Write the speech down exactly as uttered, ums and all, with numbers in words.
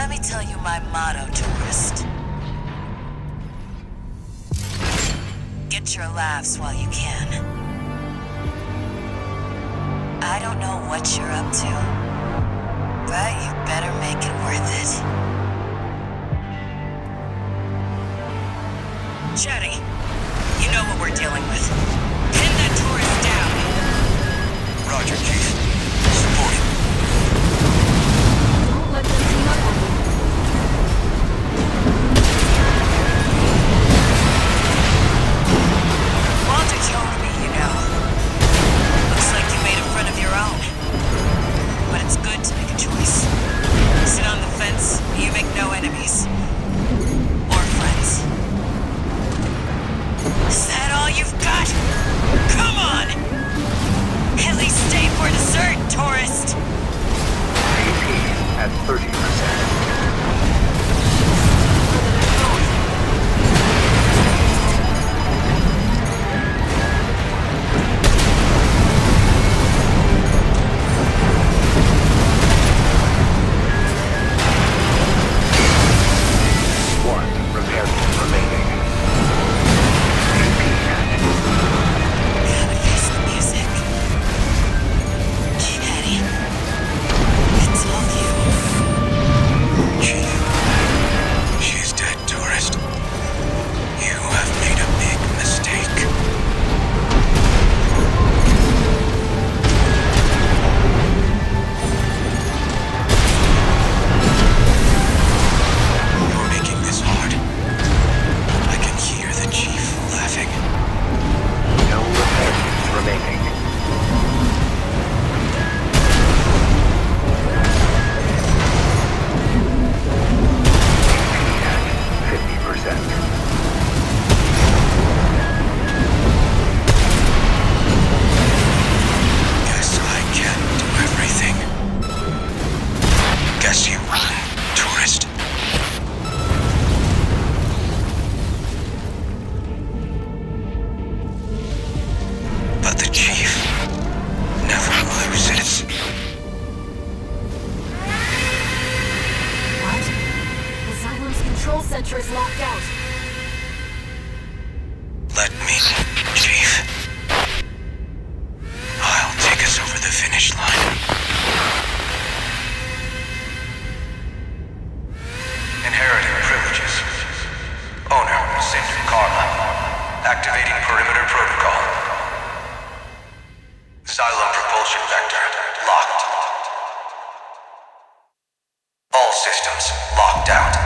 Let me tell you my motto, tourist. Get your laughs while you can. I don't know what you're up to, but you better make it worth it. Chatty, you know what we're dealing with. Pin that tourist down. Roger, Chief. Supporting. Don't let them team up on you. Walter told me, you know. Looks like you made a friend of your own. But it's good to make a choice. Sit on the fence, you make no enemies. Or friends. Is that all you've got? Come on! At least stay for dessert, tourist! A P at thirty percent. But the Chief never loses. What? The Xylem's control center is locked out. Let me, Chief. I'll take us over the finish line. Inheriting privileges. Owner, Saint Karma. Activating perimeter protocol. Xylem propulsion vector locked. All systems locked out.